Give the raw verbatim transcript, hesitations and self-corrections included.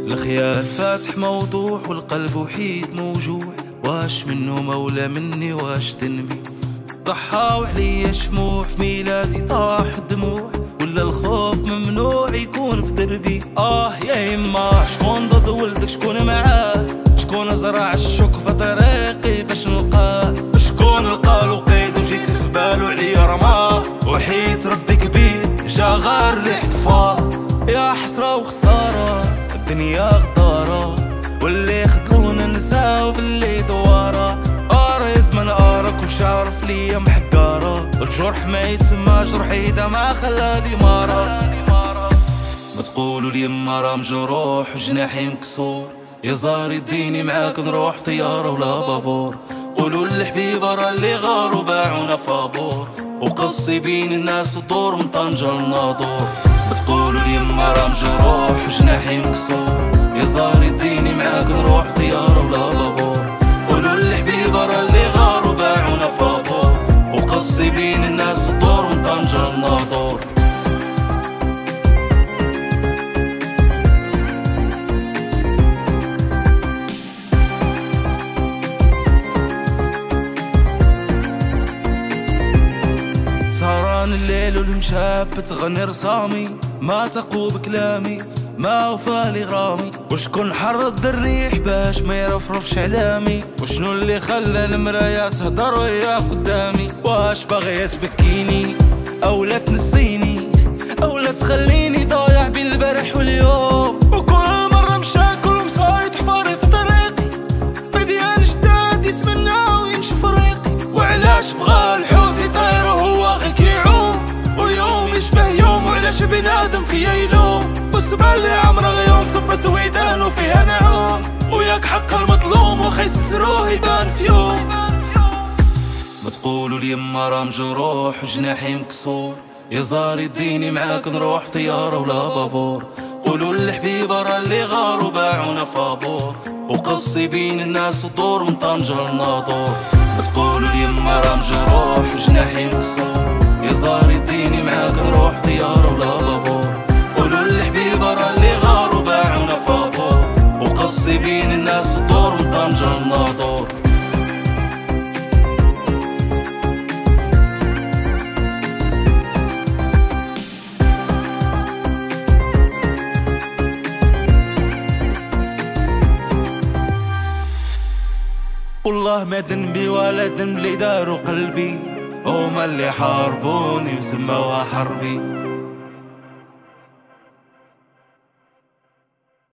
الخيال فاتح موضوع والقلب وحيد موجوع، واش منه مولى مني واش ذنبي؟ ضحاو عليا شموع في ميلادي طاح الدموع، ولا الخوف ممنوع يكون في دربي. اه يا يما شكون ضد ولدك شكون معاه؟ شكون زرع الشك في طريقي باش نلقاه؟ شكون لقالو قيد وجيت في بالو عليا رماه؟ وحيت ربي كبير جا غير ريح طفاه. يا حسرة وخسارة الدنيا غدارة، واللي خدلونا نساو باللي دوارة. اريز من ارك وشعرف ليا محقارة، والجرح ما يتسمى جرحي اذا ما خلالي مارة. ما تقولوا لي يما راه مجروح وجناحي مكسور، يا زار يديني معاك نروح في طيارة ولا بابور. قولوا للحبيبة راه اللي غاروا باعونا فابور، وقصي بين الناس الدور من طنجة للناظور. ما تقولوا لي يما راه مجروح وجناحي مكسور، يا زار يديني معاك نروح في طيارة ولا بابور. قولوا للحبيبة راه اللي غاروا باعونا فابور، وقصي بين الناس الدور من طنجة للناظور. سهران الليل والمشاب تغني رسامي، ما تقو بكلامي ما وفالي غرامي. وشكون حرض الريح باش ما يرفرفش علامي؟ وشنو اللي خلى المرايا تهدر ويا قدامي؟ واش باغية تبكيني او لا تنسيني او لا تخليني ضايع بين البارح واليوم؟ وكل مرة مشاكل ومصايد حفاري في طريقي، بديان جداد يتمنى ويمشي في ريقي. وعلاش بغى الحوت يطير وهو غير كيعوم، ويوم يشبه يوم وعلاش بنادم فيا يلوم؟ والسبع اللي عمره غيوم صبت ويدان وفيها نعوم، وياك حق المظلوم وخيس سروه يبان في يوم. ما تقولوا لي يما راه مجروح وجناحي مكسور، يا زار يديني معاك نروح في طيارة ولا بابور. قولوا للحبيبة راه اللي غاروا باعونا فابور، وقصي بين الناس الدور من طنجة للناظور. ما تقولوا لي يما راه مجروح وجناحي مكسور، يا زار يديني معاك نروح في طيارة ولا بابور. قولوا للحبيبة راه اللي غاروا باعونا فابور، وقصي بين الناس الدور من طنجة للناظور. والله ما ذنبي ولا ذنب اللي داروا قلبي، هما اللي حاربوني وسموها حربي.